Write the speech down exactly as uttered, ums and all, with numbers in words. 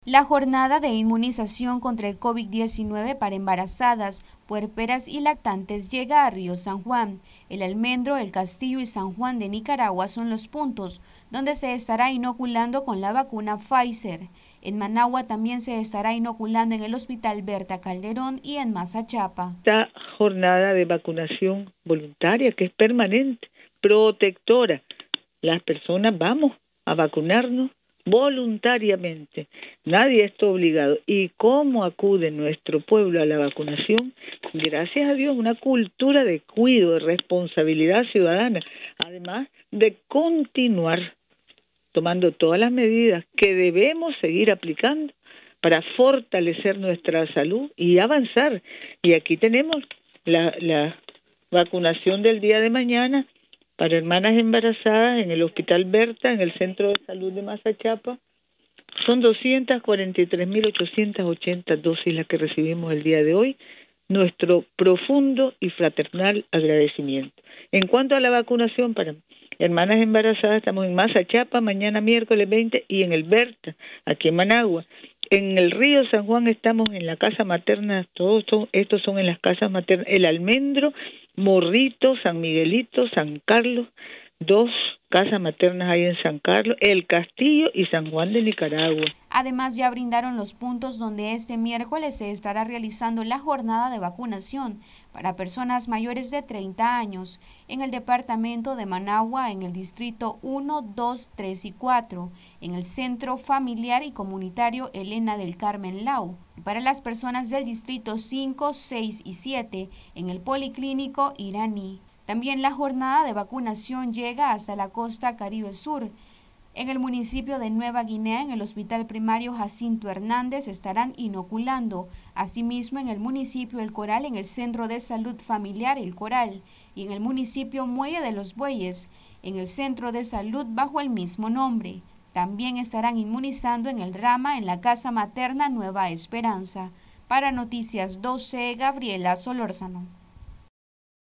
La jornada de inmunización contra el COVID diecinueve para embarazadas, puérperas y lactantes llega a Río San Juan. El Almendro, El Castillo y San Juan de Nicaragua son los puntos donde se estará inoculando con la vacuna Pfizer. En Managua también se estará inoculando en el Hospital Berta Calderón y en Mazachapa. Esta jornada de vacunación voluntaria que es permanente, protectora. Las personas vamos a vacunarnos voluntariamente, nadie está obligado. ¿Y cómo acude nuestro pueblo a la vacunación? Gracias a Dios, una cultura de cuidado, de responsabilidad ciudadana, además de continuar tomando todas las medidas que debemos seguir aplicando para fortalecer nuestra salud y avanzar. Y aquí tenemos la, la vacunación del día de mañana para hermanas embarazadas en el Hospital Berta, en el Centro de Salud de Mazachapa. Son doscientas cuarenta y tres mil ochocientas ochenta dosis las que recibimos el día de hoy. Nuestro profundo y fraternal agradecimiento. En cuanto a la vacunación para hermanas embarazadas, estamos en Mazachapa, mañana miércoles veinte, y en el Berta, aquí en Managua. En el Río San Juan estamos en la casa materna, todos son, estos son en las casas maternas, El Almendro, Morrito, San Miguelito, San Carlos, dos casas maternas hay en San Carlos, El Castillo y San Juan de Nicaragua. Además, ya brindaron los puntos donde este miércoles se estará realizando la jornada de vacunación para personas mayores de treinta años en el departamento de Managua, en el distrito uno, dos, tres y cuatro, en el Centro Familiar y Comunitario Elena del Carmen Lau, y para las personas del distrito cinco, seis y siete, en el Policlínico Iraní. También la jornada de vacunación llega hasta la costa Caribe Sur. En el municipio de Nueva Guinea, en el Hospital Primario Jacinto Hernández, estarán inoculando. Asimismo, en el municipio El Coral, en el Centro de Salud Familiar El Coral, y en el municipio Muelle de los Bueyes, en el Centro de Salud bajo el mismo nombre. También estarán inmunizando en el Rama, en la Casa Materna Nueva Esperanza. Para Noticias doce, Gabriela Solórzano.